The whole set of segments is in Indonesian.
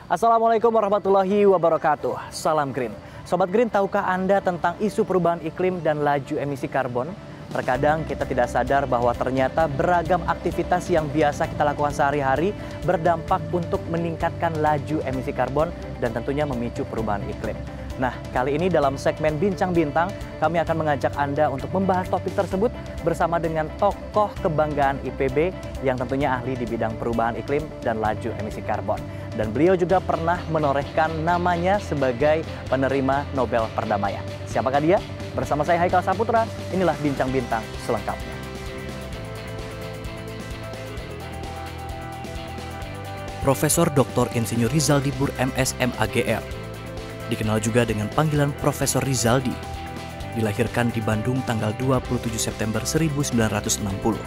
Assalamualaikum warahmatullahi wabarakatuh. Salam Green. Sobat Green, tahukah Anda tentang isu perubahan iklim dan laju emisi karbon? Terkadang kita tidak sadar bahwa ternyata beragam aktivitas yang biasa kita lakukan sehari-hari berdampak untuk meningkatkan laju emisi karbon dan tentunya memicu perubahan iklim. Nah, kali ini dalam segmen Bincang Bintang, kami akan mengajak Anda untuk membahas topik tersebut bersama dengan tokoh kebanggaan IPB yang tentunya ahli di bidang perubahan iklim dan laju emisi karbon. Dan beliau juga pernah menorehkan namanya sebagai penerima Nobel Perdamaian. Siapakah dia? Bersama saya Haikal Saputra, inilah Bincang Bintang selengkapnya. Profesor Dr. Insinyur Rizaldi Bur MSM AGR, dikenal juga dengan panggilan Profesor Rizaldi, dilahirkan di Bandung tanggal 27 September 1960.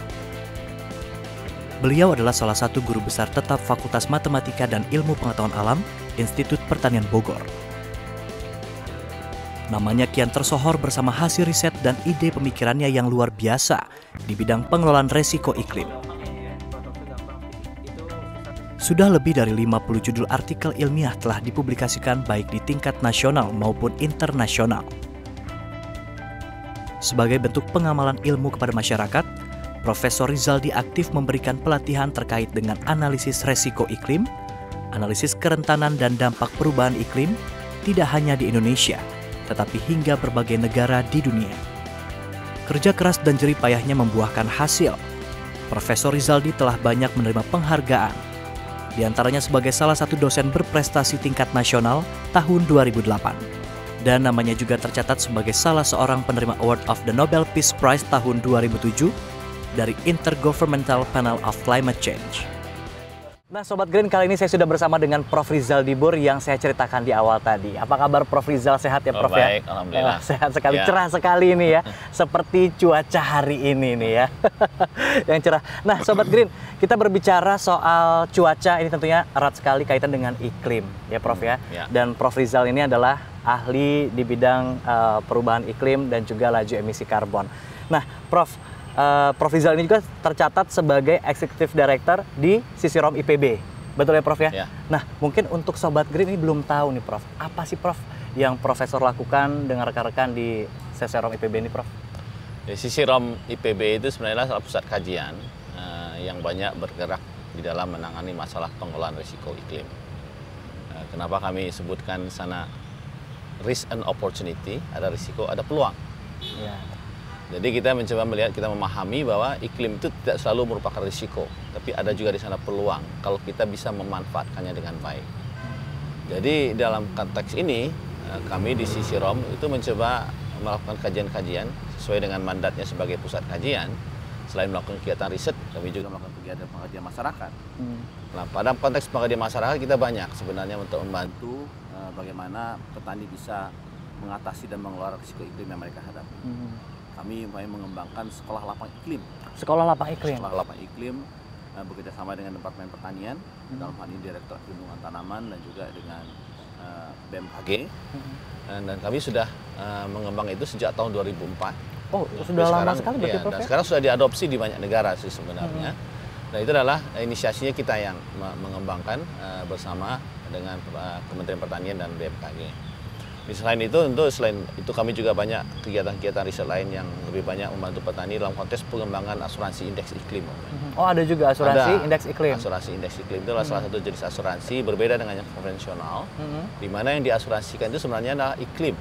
Beliau adalah salah satu guru besar tetap Fakultas Matematika dan Ilmu Pengetahuan Alam, Institut Pertanian Bogor. Namanya kian tersohor bersama hasil riset dan ide pemikirannya yang luar biasa di bidang pengelolaan resiko iklim. Sudah lebih dari 50 judul artikel ilmiah telah dipublikasikan baik di tingkat nasional maupun internasional. Sebagai bentuk pengamalan ilmu kepada masyarakat, Profesor Rizaldi aktif memberikan pelatihan terkait dengan analisis resiko iklim, analisis kerentanan dan dampak perubahan iklim, tidak hanya di Indonesia, tetapi hingga berbagai negara di dunia. Kerja keras dan jerih payahnya membuahkan hasil. Profesor Rizaldi telah banyak menerima penghargaan, di antaranya sebagai salah satu dosen berprestasi tingkat nasional tahun 2008. Dan namanya juga tercatat sebagai salah seorang penerima Award of the Nobel Peace Prize tahun 2007 dari Intergovernmental Panel of Climate Change. Nah, Sobat Green, kali ini saya sudah bersama dengan Prof. Rizaldi Bur yang saya ceritakan di awal tadi. Apa kabar Prof. Rizal? Sehat ya, Prof? Baik, ya? alhamdulillah. Sehat sekali, ya. Cerah sekali ini ya. Seperti cuaca hari ini nih ya. Yang cerah. Nah, Sobat Green, kita berbicara soal cuaca, ini tentunya erat sekali kaitan dengan iklim ya, Prof ya. Dan Prof. Rizal ini adalah ahli di bidang perubahan iklim dan juga laju emisi karbon. Nah, Prof Rizal ini juga tercatat sebagai Executive Director di Sisirom IPB. Betul ya, Prof ya? Ya. Nah, mungkin untuk Sobat Green ini belum tahu nih, Prof. Apa sih, Prof, yang Profesor lakukan dengan rekan-rekan di Sisirom IPB ini, Prof? Sisirom IPB itu sebenarnya adalah pusat kajian yang banyak bergerak di dalam menangani masalah pengelolaan risiko iklim. Kenapa kami sebutkan sana risk and opportunity, ada risiko, ada peluang. Ya. Jadi kita mencoba melihat, kita memahami bahwa iklim itu tidak selalu merupakan risiko, tapi ada juga di sana peluang kalau kita bisa memanfaatkannya dengan baik. Jadi dalam konteks ini, kami di Sisirom itu mencoba melakukan kajian-kajian sesuai dengan mandatnya sebagai pusat kajian. Selain melakukan kegiatan riset, kami juga melakukan kegiatan pengkajian masyarakat. Nah, pada konteks pengkajian masyarakat kita banyak sebenarnya untuk membantu bagaimana petani bisa mengatasi dan mengelola risiko iklim yang mereka hadapi. Kami mengembangkan sekolah lapang iklim. Sekolah lapang iklim. Sekolah lapang iklim bekerja sama dengan Departemen Pertanian, dalam hal ini Direktorat Perlindungan Tanaman dan juga dengan BMKG. Dan kami sudah mengembang itu sejak tahun 2004. Oh, sudah lama sekali berarti, Prof. Dan sekarang sudah diadopsi di banyak negara sih sebenarnya. Nah, itu adalah inisiasinya kita yang mengembangkan bersama dengan Kementerian Pertanian dan BMKG. Selain itu kami juga banyak kegiatan-kegiatan riset lain yang lebih banyak membantu petani dalam konteks pengembangan asuransi indeks iklim. Oh, ada juga asuransi indeks iklim. Asuransi indeks iklim itu adalah salah satu jenis asuransi berbeda dengan yang konvensional, di mana yang diasuransikan itu sebenarnya adalah iklim.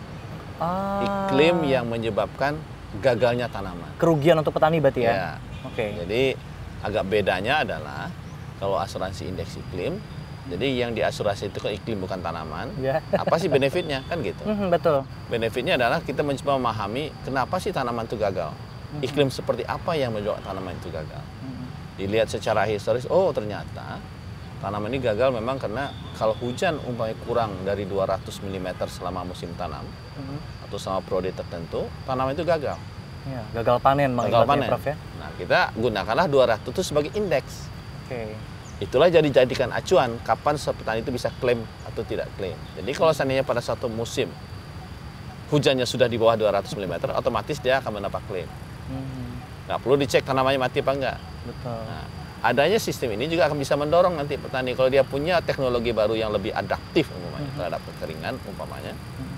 Iklim yang menyebabkan gagalnya tanaman. Kerugian untuk petani berarti ya? Ya. Oke. Jadi agak bedanya adalah kalau asuransi indeks iklim, jadi yang diasuransi itu kan iklim bukan tanaman. Yeah. Apa sih benefitnya? Kan gitu. Betul. Benefitnya adalah kita mencoba memahami kenapa sih tanaman itu gagal. Iklim seperti apa yang menyebabkan tanaman itu gagal. Dilihat secara historis, oh ternyata tanaman ini gagal memang karena kalau hujan umpamanya kurang dari 200 mm selama musim tanam atau selama periode tertentu, tanaman itu gagal. Ya, gagal panen, gagal panen. Prof ya. Nah, kita gunakanlah 200 itu sebagai indeks. Oke. Itulah jadikan acuan kapan petani itu bisa klaim atau tidak klaim. Jadi kalau seandainya pada suatu musim hujannya sudah di bawah 200 mm, otomatis dia akan mendapat klaim. Nggak perlu dicek tanamannya mati apa enggak. Betul. Nah, adanya sistem ini juga akan bisa mendorong nanti petani kalau dia punya teknologi baru yang lebih adaptif umpamanya terhadap kekeringan umpamanya.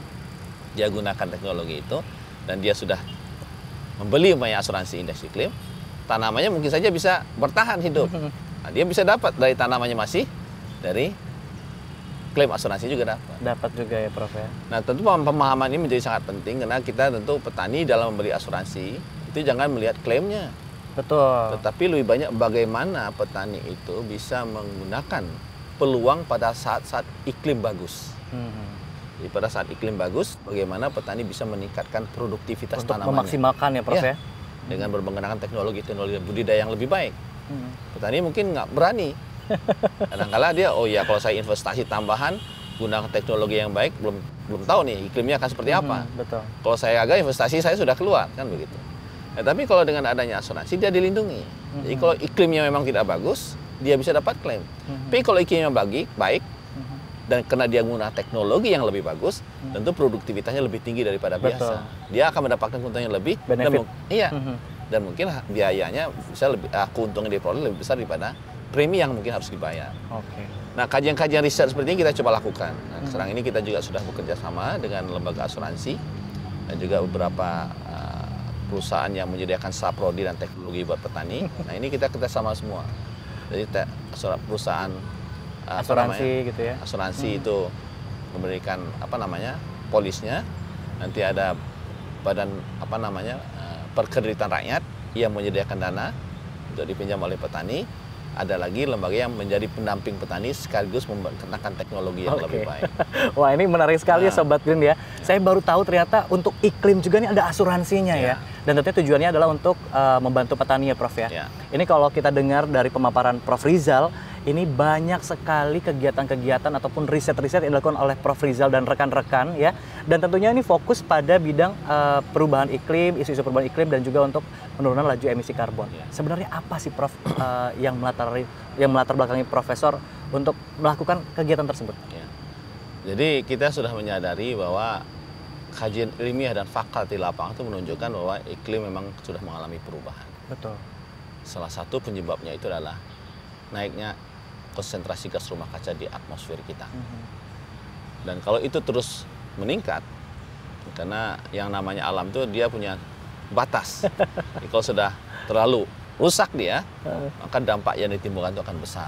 Dia gunakan teknologi itu dan dia sudah membeli umpamanya asuransi indeks iklim, tanamannya mungkin saja bisa bertahan hidup. Nah, dia bisa dapat dari tanamannya masih dari klaim asuransi juga dapat. Dapat juga ya Prof ya. Nah tentu pemahaman ini menjadi sangat penting karena kita tentu petani dalam membeli asuransi itu jangan melihat klaimnya. Betul. Tetapi lebih banyak bagaimana petani itu bisa menggunakan peluang pada saat-saat iklim bagus. Jadi pada saat iklim bagus, bagaimana petani bisa meningkatkan produktivitas Untuk tanamannya. memaksimalkan ya Prof ya. Dengan menggunakan teknologi budidaya yang lebih baik. Petani mungkin nggak berani. Kadang-kala dia, oh ya kalau saya investasi tambahan, gunakan teknologi yang baik, belum tahu nih iklimnya akan seperti apa. Betul. Kalau saya agak investasi saya sudah keluar, kan begitu. Nah, tapi kalau dengan adanya asuransi dia dilindungi. Jadi kalau iklimnya memang tidak bagus, dia bisa dapat klaim. Tapi kalau iklimnya baik, dan karena dia menggunakan teknologi yang lebih bagus, tentu produktivitasnya lebih tinggi daripada biasa. Dia akan mendapatkan keuntungan yang lebih, benefit. Dan mungkin biayanya bisa lebih, keuntungan yang diperoleh lebih besar daripada premi yang mungkin harus dibayar. Oke. Nah, kajian-kajian riset seperti ini kita coba lakukan. Nah, sekarang ini kita juga sudah bekerja sama dengan lembaga asuransi dan juga beberapa perusahaan yang menyediakan saprodi dan teknologi buat petani. Nah, ini kita kerjasama semua. Jadi perusahaan Asuransi gitu ya. Asuransi itu memberikan polisnya. Nanti ada badan perkreditan rakyat yang menyediakan dana untuk dipinjam oleh petani. Ada lagi lembaga yang menjadi pendamping petani sekaligus menggunakan teknologi yang lebih baik. Wah, ini menarik sekali ya Sobat Green ya. Saya baru tahu ternyata untuk iklim juga ini ada asuransinya ya. Dan tentunya tujuannya adalah untuk membantu petani ya Prof ya. Ini kalau kita dengar dari pemaparan Prof Rizal, ini banyak sekali kegiatan-kegiatan ataupun riset-riset yang dilakukan oleh Prof Rizal dan rekan-rekan ya. Dan tentunya ini fokus pada bidang perubahan iklim, isu-isu perubahan iklim dan juga untuk penurunan laju emisi karbon. Sebenarnya apa sih Prof yang melatar belakangi Profesor untuk melakukan kegiatan tersebut? Jadi kita sudah menyadari bahwa kajian ilmiah dan fakta di lapangan itu menunjukkan bahwa iklim memang sudah mengalami perubahan. Betul. Salah satu penyebabnya itu adalah naiknya konsentrasi gas rumah kaca di atmosfer kita. Dan kalau itu terus meningkat, karena yang namanya alam itu dia punya batas. Jadi kalau sudah terlalu rusak dia, maka dampak yang ditimbulkan itu akan besar.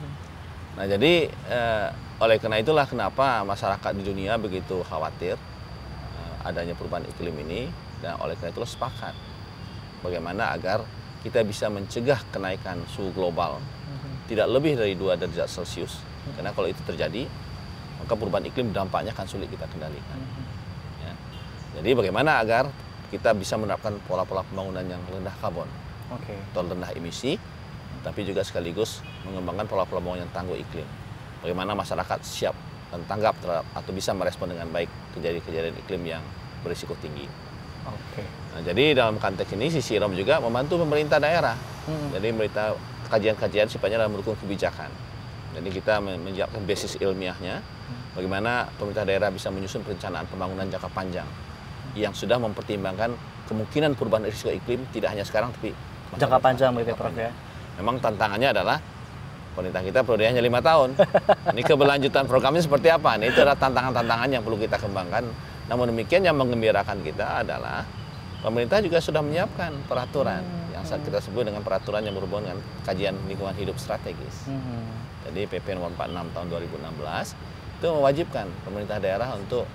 Nah jadi oleh karena itulah kenapa masyarakat di dunia begitu khawatir adanya perubahan iklim ini, dan oleh karena itulah sepakat bagaimana agar kita bisa mencegah kenaikan suhu global tidak lebih dari 2 derajat Celcius. Karena kalau itu terjadi, maka perubahan iklim dampaknya akan sulit kita kendalikan. Ya. Jadi bagaimana agar kita bisa menerapkan pola-pola pembangunan yang rendah karbon atau rendah emisi, tapi juga sekaligus mengembangkan pola-pola pembangunan yang tangguh iklim. Bagaimana masyarakat siap dan tanggap terhadap atau bisa merespon dengan baik kejadian-kejadian iklim yang berisiko tinggi. Nah, jadi dalam konteks ini SISIROM juga membantu pemerintah daerah. Jadi pemerintah kajian-kajian sifatnya dalam mendukung kebijakan. Jadi kita menyiapkan basis ilmiahnya, bagaimana pemerintah daerah bisa menyusun perencanaan pembangunan jangka panjang yang sudah mempertimbangkan kemungkinan perubahan risiko iklim tidak hanya sekarang tapi jangka panjang begitu ya Prof ya. Memang tantangannya adalah pemerintah kita periode hanya 5 tahun. Ini keberlanjutan programnya seperti apa? Nah, itu adalah tantangan-tantangan yang perlu kita kembangkan. Namun demikian yang menggembirakan kita adalah pemerintah juga sudah menyiapkan peraturan yang kita sebut dengan peraturan yang berhubungan dengan kajian lingkungan hidup strategis. Jadi PP nomor 46 tahun 2016 itu mewajibkan pemerintah daerah untuk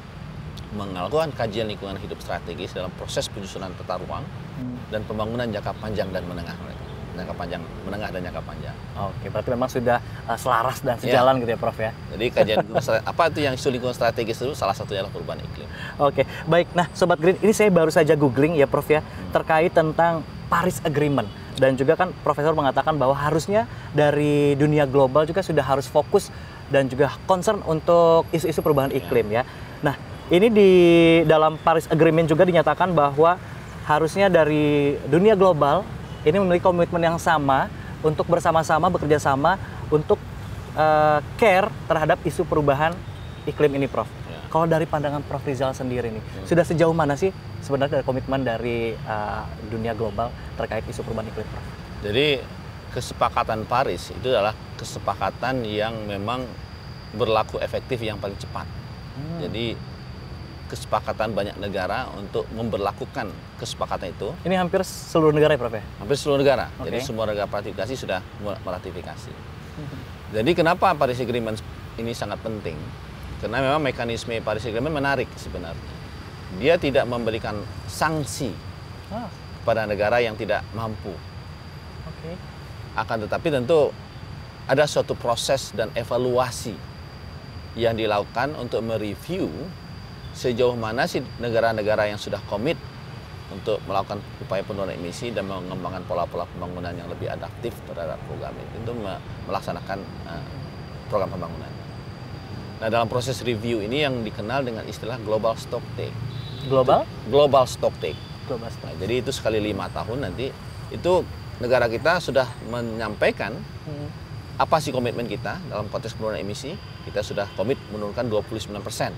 melakukan kajian lingkungan hidup strategis dalam proses penyusunan tata ruang dan pembangunan jangka panjang dan menengah mereka. Jangka panjang, menengah dan jangka panjang. Oke, berarti memang sudah selaras dan sejalan gitu ya Prof ya. Jadi kajian apa itu yang isu lingkungan strategis itu salah satunya adalah perubahan iklim. Oke, baik. Nah, Sobat Green, ini saya baru saja googling ya Prof ya, terkait tentang Paris Agreement. Dan juga kan Profesor mengatakan bahwa harusnya dari dunia global juga sudah harus fokus dan juga concern untuk isu-isu perubahan iklim ya. Nah, ini di dalam Paris Agreement juga dinyatakan bahwa harusnya dari dunia global ini memiliki komitmen yang sama untuk bersama-sama bekerja sama untuk care terhadap isu perubahan iklim ini, Prof. Kalau dari pandangan Prof Rizal sendiri nih, sudah sejauh mana sih sebenarnya dari komitmen dari dunia global terkait isu perubahan iklim, Prof? Jadi kesepakatan Paris itu adalah kesepakatan yang memang berlaku efektif yang paling cepat. Jadi kesepakatan banyak negara untuk memberlakukan kesepakatan itu. Ini hampir seluruh negara ya, Prof ya? Hampir seluruh negara. Oke. Jadi semua negara ratifikasi sudah meratifikasi. Jadi kenapa Paris Agreement ini sangat penting? Karena memang mekanisme Paris Agreement menarik sebenarnya. Dia tidak memberikan sanksi kepada negara yang tidak mampu. Oke. Akan tetapi tentu ada suatu proses dan evaluasi yang dilakukan untuk mereview sejauh mana sih negara-negara yang sudah komit untuk melakukan upaya penurunan emisi dan mengembangkan pola-pola pembangunan yang lebih adaptif terhadap program itu untuk melaksanakan program pembangunan. Nah, dalam proses review ini yang dikenal dengan istilah global stocktake. Global stocktake. Nah, jadi itu sekali 5 tahun nanti itu negara kita sudah menyampaikan apa sih komitmen kita dalam konteks penurunan emisi. Kita sudah komit menurunkan 29%.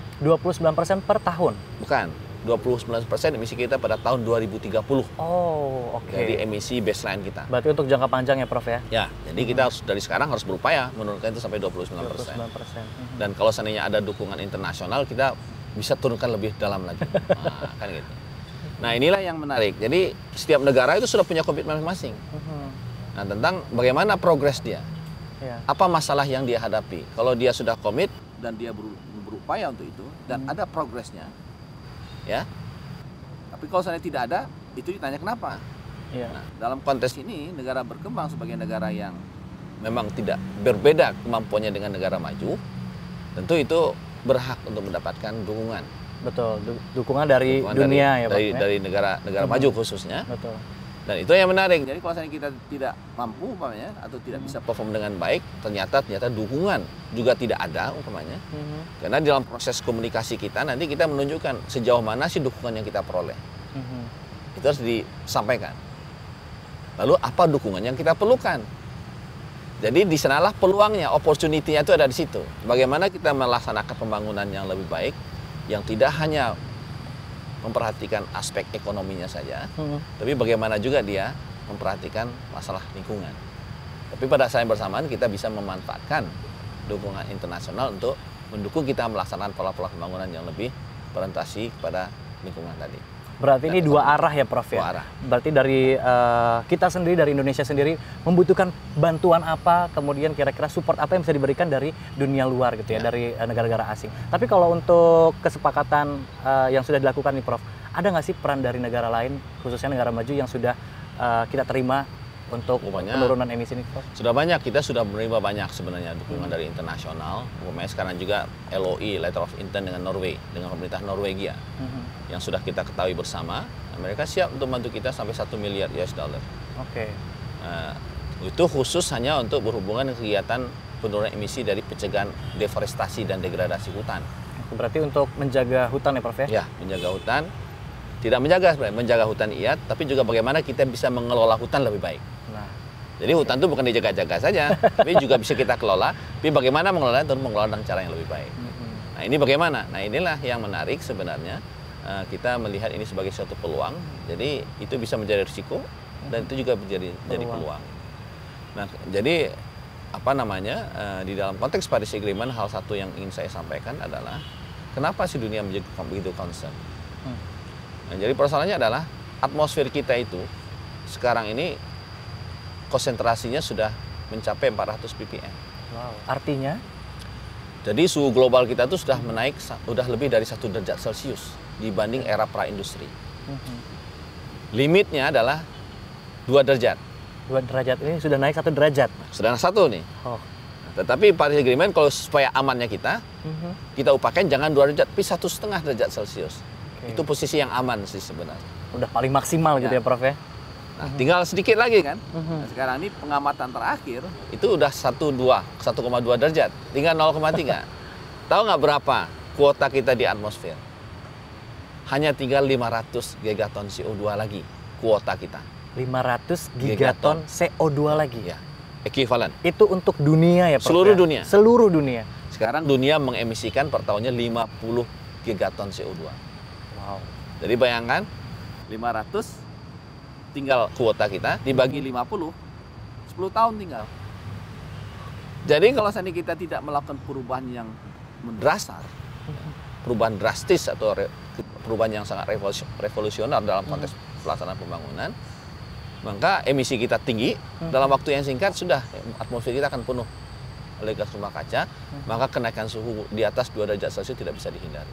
29% per tahun? Bukan, 29% emisi kita pada tahun 2030. Oh, oke. Jadi emisi baseline kita. Berarti untuk jangka panjang ya, Prof ya? Ya, jadi kita harus dari sekarang harus berupaya menurunkan itu sampai 29%. 29%. Dan kalau seandainya ada dukungan internasional, kita bisa turunkan lebih dalam lagi. Nah, kan gitu. Nah, inilah yang menarik. Jadi setiap negara itu sudah punya komitmen masing-masing. Nah, tentang bagaimana progres dia. Ya. Apa masalah yang dia hadapi? Kalau dia sudah komit dan dia berupaya untuk itu dan ada progresnya, ya. Tapi kalau seandainya tidak ada, itu ditanya kenapa? Ya. Nah, dalam konteks ini negara berkembang sebagai negara yang memang tidak berbeda kemampuannya dengan negara maju, tentu itu berhak untuk mendapatkan dukungan. Betul, dukungan dari dunia ya, Pak. Dari negara maju khususnya. Betul. Dan itu yang menarik. Jadi kalau kita tidak mampu umpamanya atau tidak bisa perform dengan baik, ternyata dukungan juga tidak ada umpamanya. Karena dalam proses komunikasi kita nanti kita menunjukkan sejauh mana sih dukungan yang kita peroleh. Itu harus disampaikan. Lalu apa dukungan yang kita perlukan? Jadi di sanalah peluangnya, opportunity-nya itu ada di situ. Bagaimana kita melaksanakan pembangunan yang lebih baik, yang tidak hanya memperhatikan aspek ekonominya saja, tapi bagaimana juga dia memperhatikan masalah lingkungan. Tapi pada saat yang bersamaan kita bisa memanfaatkan dukungan internasional untuk mendukung kita melaksanakan pola-pola pembangunan yang lebih berorientasi kepada lingkungan tadi. Berarti ini dua arah ya, Prof ya? Dua arah. Berarti dari kita sendiri, dari Indonesia sendiri membutuhkan bantuan apa, kemudian kira-kira support apa yang bisa diberikan dari dunia luar gitu ya, dari negara-negara asing. Tapi kalau untuk kesepakatan yang sudah dilakukan nih, Prof, ada nggak sih peran dari negara lain, khususnya negara maju yang sudah kita terima untuk penurunan emisi ini, Prof? Sudah banyak, kita sudah menerima banyak sebenarnya dukungan dari internasional. Umpamanya sekarang juga LOI, Letter of Intent dengan Norway, dengan pemerintah Norwegia, yang sudah kita ketahui bersama, mereka siap untuk membantu kita sampai 1 miliar US dollar. Oke. Itu khusus hanya untuk berhubungan dengan kegiatan penurunan emisi dari pencegahan deforestasi dan degradasi hutan. Berarti untuk menjaga hutan ya, Prof ya? Ya, menjaga hutan. Tidak menjaga sebenarnya, menjaga hutan iya, tapi juga bagaimana kita bisa mengelola hutan lebih baik. Nah, jadi hutan itu bukan dijaga-jaga saja, tapi juga bisa kita kelola. Tapi bagaimana mengelola itu mengelola dengan cara yang lebih baik. Nah, ini bagaimana? Nah, inilah yang menarik sebenarnya. Kita melihat ini sebagai suatu peluang. Jadi itu bisa menjadi risiko dan itu juga menjadi peluang. Nah, jadi apa namanya di dalam konteks Paris Agreement, hal satu yang ingin saya sampaikan adalah kenapa sih dunia menjadi begitu concern. Nah, jadi persoalannya adalah atmosfer kita itu sekarang ini konsentrasinya sudah mencapai 400 ppm. wow. Artinya? Jadi suhu global kita itu sudah menaik, sudah lebih dari 1 derajat Celcius dibanding era pra-industri. Limitnya adalah 2 derajat. 2 derajat ini sudah naik 1 derajat. Sudah 1 nih. Oh. Tetapi Paris Agreement kalau supaya amannya kita upayakan jangan 2 derajat, tapi 1,5 derajat Celcius. Itu posisi yang aman sih sebenarnya. Udah paling maksimal gitu ya, Prof ya? Nah, tinggal sedikit lagi kan. Nah, sekarang ini pengamatan terakhir itu udah 1,2 derajat, tinggal 0,3. Tahu nggak berapa kuota kita di atmosfer? Hanya tinggal 500 gigaton CO2 lagi kuota kita. 500 gigaton CO2 lagi? Ya, ekuivalen. Itu untuk dunia ya, Prof? Seluruh ya? dunia. Seluruh dunia. Sekarang dunia mengemisikan per tahunnya 50 gigaton CO2. Wow. Jadi bayangkan 500 tinggal kuota kita dibagi 50, 10 tahun tinggal. Jadi kalau seandainya kita tidak melakukan perubahan yang mendasar, perubahan drastis atau perubahan yang sangat revolusioner dalam konteks pelaksanaan pembangunan, maka emisi kita tinggi, dalam waktu yang singkat sudah atmosfer kita akan penuh oleh gas rumah kaca, maka kenaikan suhu di atas 2 derajat Celcius tidak bisa dihindari.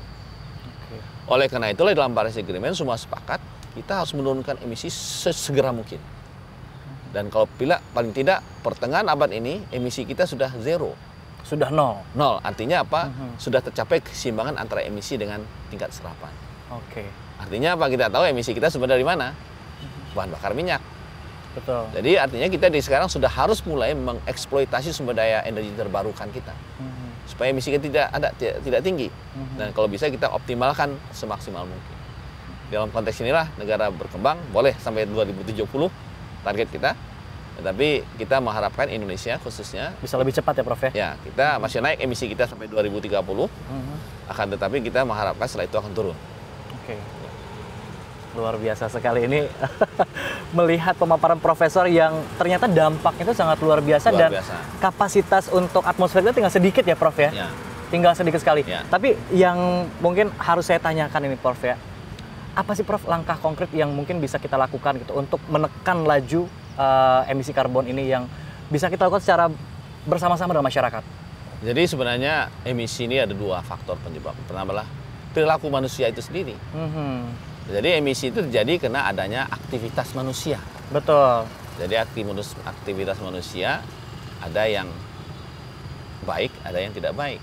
Oleh karena itulah dalam Paris Agreement semua sepakat kita harus menurunkan emisi sesegera mungkin. Dan kalau paling tidak pertengahan abad ini emisi kita sudah zero. Sudah nol. Nol, artinya apa? Sudah tercapai keseimbangan antara emisi dengan tingkat serapan. Oke. Artinya apa? Kita tahu emisi kita sumber dari mana? Bahan bakar minyak. Betul. Jadi artinya kita sekarang sudah harus mulai mengeksploitasi sumber daya energi terbarukan kita. Supaya emisi kita tidak tinggi. Dan kalau bisa kita optimalkan semaksimal mungkin. Dalam konteks inilah negara berkembang boleh sampai 2070 target kita. Tetapi kita mengharapkan Indonesia khususnya bisa lebih cepat ya Prof ya? Ya, kita masih naik emisi kita sampai 2030. Akan tetapi kita mengharapkan setelah itu akan turun. Oke. Luar biasa sekali ini melihat pemaparan profesor yang ternyata dampaknya itu sangat luar biasa dan kapasitas untuk atmosfer itu tinggal sedikit ya Prof ya? Ya. Tinggal sedikit sekali. Ya. Tapi yang mungkin harus saya tanyakan ini Prof ya, apa sih Prof langkah konkret yang mungkin bisa kita lakukan gitu untuk menekan laju emisi karbon ini yang bisa kita lakukan secara bersama-sama dengan masyarakat? Jadi sebenarnya emisi ini ada 2 faktor penyebab. Pertama adalah perilaku manusia itu sendiri. Jadi emisi itu terjadi karena adanya aktivitas manusia. Betul. Jadi aktivitas manusia ada yang baik, ada yang tidak baik.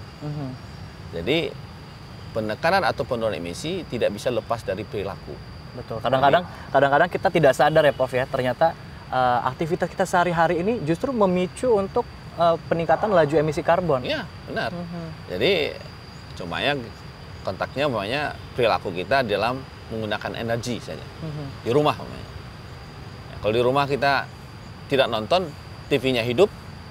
Jadi penekanan atau penurunan emisi tidak bisa lepas dari perilaku. Betul. Kadang-kadang kita tidak sadar ya Prof ya, ternyata aktivitas kita sehari-hari ini justru memicu untuk peningkatan laju emisi karbon. Iya, benar. Jadi kontaknya perilaku kita dalam menggunakan energi saja. Di rumah umpamanya. Ya, kalau di rumah kita tidak nonton, TV-nya hidup,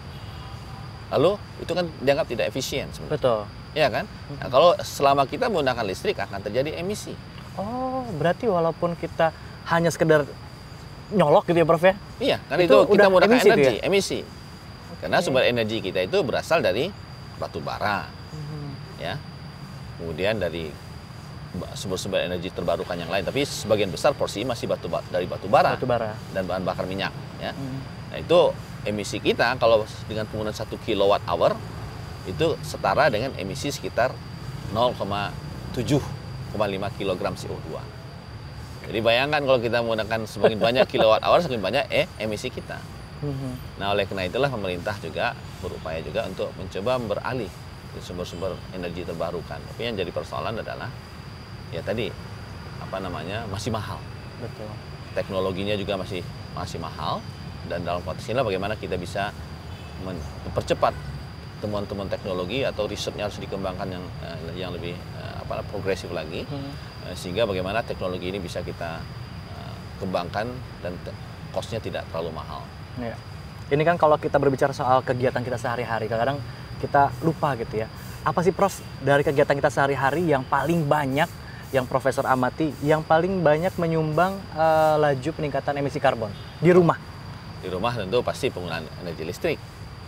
lalu itu kan dianggap tidak efisien sebenarnya. Betul. Iya kan? Nah, kalau selama kita menggunakan listrik akan terjadi emisi. Oh, berarti walaupun kita hanya sekedar nyolok gitu ya Prof ya? Iya, kan itu kita menggunakan emisi energi, ya? emisi. Karena sumber energi kita itu berasal dari batu bara. Ya. Kemudian dari sumber-sumber energi terbarukan yang lain, tapi sebagian besar porsi masih dari batu bara dan bahan bakar minyak. Ya. Nah itu emisi kita kalau dengan penggunaan 1 kWh itu setara dengan emisi sekitar 0,7,5 kg CO2. Jadi bayangkan kalau kita menggunakan semakin banyak kWh, semakin banyak emisi kita. Nah oleh karena itulah pemerintah juga berupaya juga untuk mencoba beralih ke sumber-sumber energi terbarukan. Tapi yang jadi persoalan adalah ya tadi masih mahal. Betul. Teknologinya juga masih mahal dan dalam konteks inilah bagaimana kita bisa mempercepat temuan-temuan teknologi atau risetnya harus dikembangkan yang lebih progresif lagi sehingga bagaimana teknologi ini bisa kita kembangkan dan cost-nya tidak terlalu mahal. Ya. Ini kan kalau kita berbicara soal kegiatan kita sehari-hari, kadang-kadang kita lupa gitu ya. Apa sih Prof dari kegiatan kita sehari-hari yang paling banyak yang Profesor amati, yang paling banyak menyumbang laju peningkatan emisi karbon di rumah? Di rumah tentu pasti penggunaan energi listrik,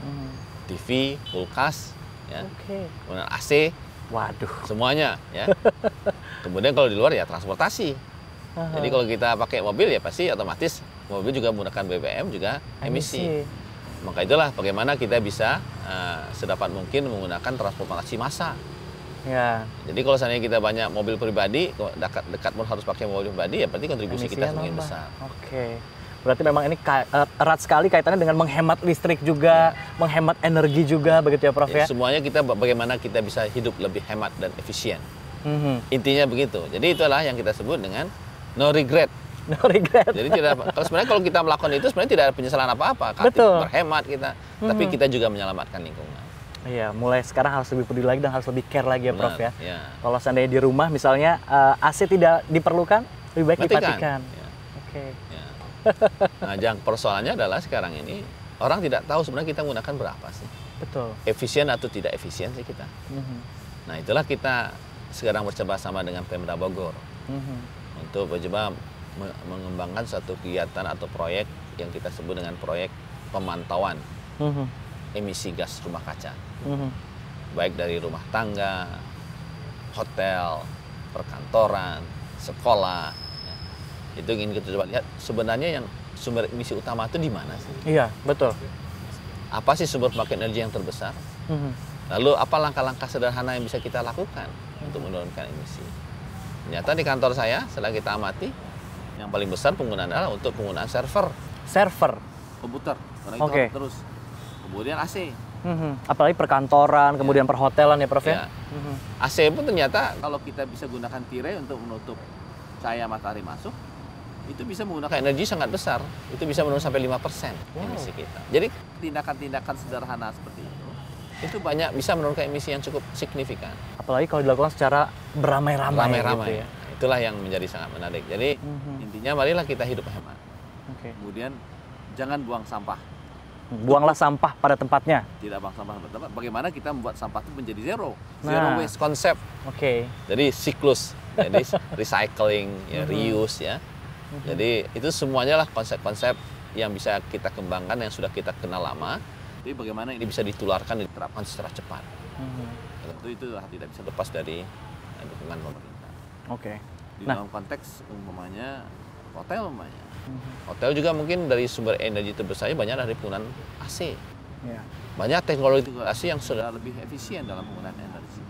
TV, kulkas, ya, kemudian AC, waduh, semuanya, ya. Kemudian kalau di luar ya transportasi. Jadi kalau kita pakai mobil ya pasti otomatis mobil juga menggunakan BBM juga emisi. Maka itulah bagaimana kita bisa sedapat mungkin menggunakan transportasi massal. Ya. Jadi kalau seandainya kita banyak mobil pribadi, dekat pun harus pakai mobil pribadi, ya berarti kontribusi kita semakin besar. Oke. Berarti memang ini erat sekali kaitannya dengan menghemat listrik juga, menghemat energi juga, begitu ya Prof ya? Semuanya kita bagaimana kita bisa hidup lebih hemat dan efisien. Intinya begitu. Jadi itulah yang kita sebut dengan no regret. No regret. Jadi kalau kita melakukan itu sebenarnya tidak ada penyesalan apa-apa. Berhemat kita, tapi kita juga menyelamatkan lingkungan. Iya, mulai sekarang harus lebih peduli lagi dan harus lebih care lagi ya Prof ya. Ya. Kalau seandainya di rumah misalnya AC tidak diperlukan, lebih baik dimatikan. Ya. Oke. Ya. Nah, persoalannya adalah sekarang ini orang tidak tahu sebenarnya kita menggunakan berapa sih. Betul. Efisien atau tidak efisien sih kita. Nah itulah kita sekarang bersama sama dengan Pemda Bogor untuk mencoba mengembangkan satu kegiatan atau proyek yang kita sebut dengan proyek pemantauan emisi gas rumah kaca, baik dari rumah tangga, hotel, perkantoran, sekolah. Ya. Itu ingin kita coba lihat sebenarnya yang sumber emisi utama itu di mana sih? Iya, betul. Apa sih sumber pembangkit energi yang terbesar? Lalu apa langkah-langkah sederhana yang bisa kita lakukan untuk menurunkan emisi? Ternyata di kantor saya setelah kita amati, yang paling besar penggunaan adalah untuk penggunaan server. Server. Komputer, karena itu harus terus. Kemudian AC. Apalagi perkantoran, kemudian perhotelan ya Prof ya? AC pun ternyata kalau kita bisa gunakan tirai untuk menutup cahaya matahari masuk, itu bisa menggunakan energi sangat besar. Itu bisa menurun sampai 5% emisi kita. Jadi tindakan-tindakan sederhana seperti itu banyak bisa menurunkan emisi yang cukup signifikan. Apalagi kalau dilakukan secara beramai-ramai gitu ya. Itulah yang menjadi sangat menarik. Jadi intinya marilah kita hidup hemat. Kemudian jangan buang sampah. Buanglah sampah pada tempatnya. Tidak buang sampah pada tempat. Bagaimana kita membuat sampah itu menjadi zero waste konsep. Jadi siklus, jadi recycling, ya, reuse ya. Jadi itu semuanya lah konsep-konsep yang bisa kita kembangkan yang sudah kita kenal lama. Jadi bagaimana ini bisa ditularkan, diterapkan secara cepat. Tentu itu tidak bisa lepas dari dukungan pemerintah. Di dalam konteks umpamanya hotel umpamanya. Hotel juga mungkin dari sumber energi terbesarnya banyak dari penggunaan AC. Banyak teknologi AC yang sudah lebih efisien dalam penggunaan energi.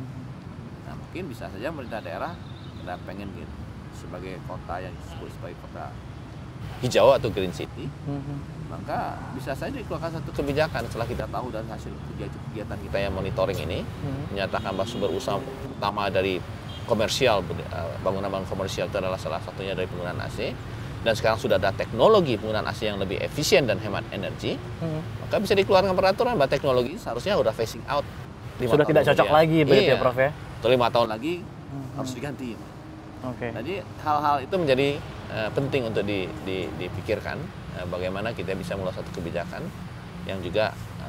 Nah mungkin bisa saja pemerintah daerah kita pengen gitu sebagai kota yang disebut sebagai kota hijau atau green city, maka bisa saja dikeluarkan satu kebijakan setelah kita tahu dari hasil kegiatan kita yang monitoring ini menyatakan bahwa sumber usaha utama dari komersial, bangunan-bangunan komersial itu adalah salah satunya dari penggunaan AC. Dan sekarang sudah ada teknologi penggunaan AC yang lebih efisien dan hemat energi, maka bisa dikeluarkan peraturan bahwa teknologi seharusnya sudah phasing out. Sudah tidak cocok lagi begitu ya Prof ya? Atau 5 tahun lagi harus diganti. Jadi hal-hal itu menjadi penting untuk dipikirkan bagaimana kita bisa mengeluarkan satu kebijakan yang juga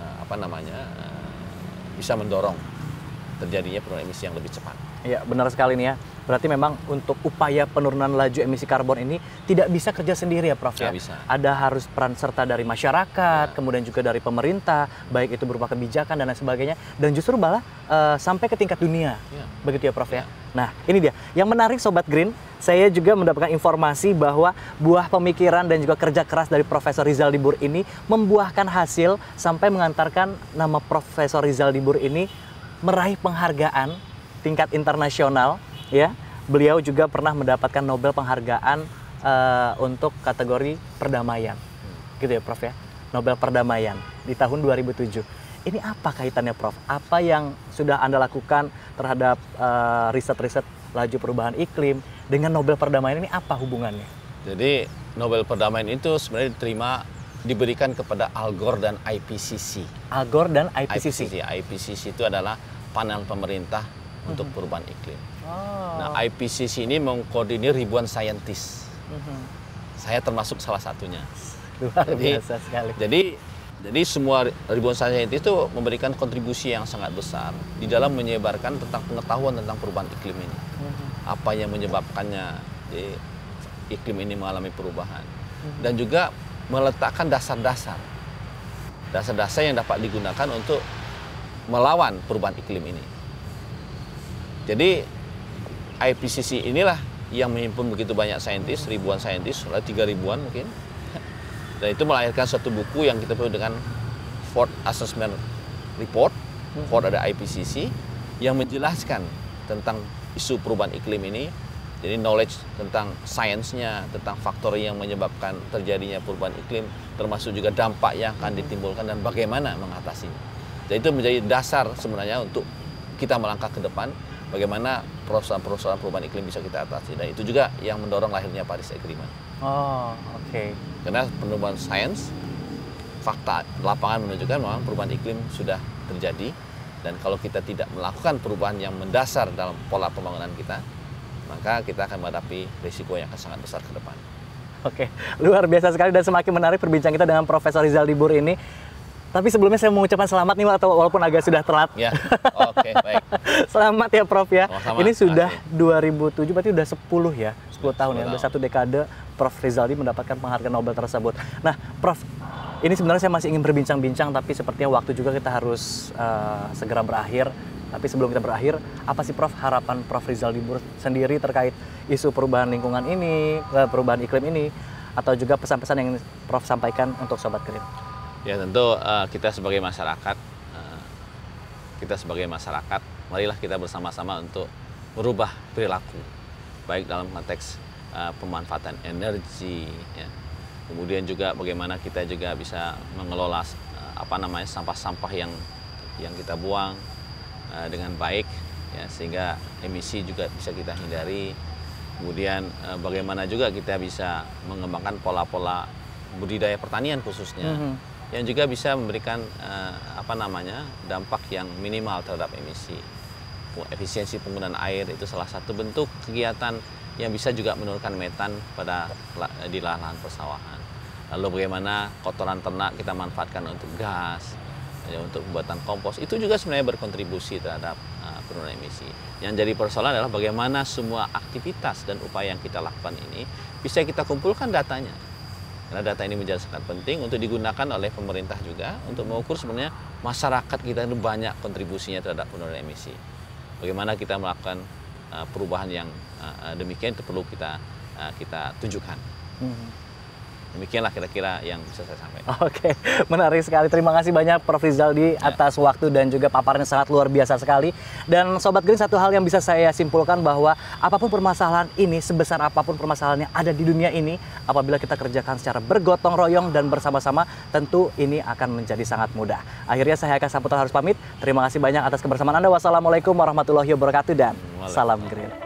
bisa mendorong terjadinya penurunan emisi yang lebih cepat. Iya, benar sekali nih ya. Berarti memang untuk upaya penurunan laju emisi karbon ini tidak bisa kerja sendiri ya Prof ya? Bisa. Ada harus peran serta dari masyarakat, kemudian juga dari pemerintah, baik itu berupa kebijakan dan lain sebagainya, dan justru malah sampai ke tingkat dunia. Begitu ya Prof ya? Nah, ini dia. Yang menarik Sobat Green, saya juga mendapatkan informasi bahwa buah pemikiran dan juga kerja keras dari Profesor Rizaldi Bur ini membuahkan hasil sampai mengantarkan nama Profesor Rizaldi Bur ini meraih penghargaan tingkat internasional. Ya, beliau juga pernah mendapatkan Nobel penghargaan untuk kategori perdamaian, gitu ya Prof ya, Nobel perdamaian di tahun 2007. Ini apa kaitannya Prof? Apa yang sudah Anda lakukan terhadap riset-riset laju perubahan iklim dengan Nobel perdamaian ini, apa hubungannya? Jadi Nobel perdamaian itu sebenarnya diberikan kepada Al Gore dan IPCC. Al Gore dan IPCC. IPCC itu adalah panel pemerintah untuk perubahan iklim. Nah, IPCC ini mengkoordinir ribuan saintis. Saya termasuk salah satunya. Luar biasa sekali. Jadi semua ribuan saintis itu memberikan kontribusi yang sangat besar di dalam menyebarkan tentang pengetahuan tentang perubahan iklim ini. Apa yang menyebabkannya iklim ini mengalami perubahan. Dan juga meletakkan dasar-dasar yang dapat digunakan untuk melawan perubahan iklim ini. Jadi IPCC inilah yang menghimpun begitu banyak saintis, ribuan saintis, 3.000-an mungkin. Dan itu melahirkan satu buku yang kita sebut dengan Fourth Assessment Report, Fourth ada IPCC, yang menjelaskan tentang isu perubahan iklim ini. Jadi knowledge tentang sainsnya, tentang faktor yang menyebabkan terjadinya perubahan iklim, termasuk juga dampak yang akan ditimbulkan dan bagaimana mengatasinya. Jadi itu menjadi dasar sebenarnya untuk kita melangkah ke depan, bagaimana persoalan perubahan iklim bisa kita atasi. Dan itu juga yang mendorong lahirnya Paris Agreement. Karena perubahan sains, fakta lapangan menunjukkan memang perubahan iklim sudah terjadi. Dan kalau kita tidak melakukan perubahan yang mendasar dalam pola pembangunan kita, maka kita akan menghadapi risiko yang akan sangat besar ke depan. Luar biasa sekali dan semakin menarik perbincangan kita dengan Profesor Rizaldi Bur ini. Tapi sebelumnya saya mau mengucapkan selamat nih, atau walaupun agak sudah telat. Ya, baik. Selamat ya Prof ya. Sama-sama. Ini sudah 2007, berarti udah 10 ya, 10 tahun ya, udah 1 dekade Prof Rizaldi mendapatkan penghargaan Nobel tersebut. Nah Prof, Ini sebenarnya saya masih ingin berbincang-bincang, tapi sepertinya waktu juga kita harus segera berakhir. Tapi sebelum kita berakhir, apa sih Prof harapan Prof Rizaldi sendiri terkait isu perubahan lingkungan ini, perubahan iklim ini, atau juga pesan-pesan yang Prof sampaikan untuk Sobat Green? Ya tentu kita sebagai masyarakat, marilah kita bersama-sama untuk merubah perilaku, baik dalam konteks pemanfaatan energi, ya. Kemudian juga bagaimana kita juga bisa mengelola sampah-sampah yang kita buang dengan baik, ya, sehingga emisi juga bisa kita hindari. Kemudian bagaimana juga kita bisa mengembangkan pola-pola budidaya pertanian khususnya, yang juga bisa memberikan dampak yang minimal terhadap emisi. Efisiensi penggunaan air itu salah satu bentuk kegiatan yang bisa juga menurunkan metan di lahan persawahan. Lalu bagaimana kotoran ternak kita manfaatkan untuk gas, ya, untuk pembuatan kompos, itu juga sebenarnya berkontribusi terhadap penurunan emisi. Yang jadi persoalan adalah bagaimana semua aktivitas dan upaya yang kita lakukan ini bisa kita kumpulkan datanya. Karena data ini menjadi sangat penting untuk digunakan oleh pemerintah juga untuk mengukur sebenarnya masyarakat kita itu banyak kontribusinya terhadap penurunan emisi. Bagaimana kita melakukan perubahan yang demikian itu perlu kita tunjukkan. Demikianlah kira-kira yang bisa saya sampaikan. Oke, menarik sekali. Terima kasih banyak Prof Rizaldi atas waktu dan juga paparannya sangat luar biasa sekali. Dan Sobat Green, satu hal yang bisa saya simpulkan bahwa apapun permasalahan ini, sebesar apapun permasalahan yang ada di dunia ini, apabila kita kerjakan secara bergotong royong dan bersama-sama, tentu ini akan menjadi sangat mudah. Akhirnya saya Eka Saputra harus pamit. Terima kasih banyak atas kebersamaan Anda. Wassalamualaikum warahmatullahi wabarakatuh dan salam Green.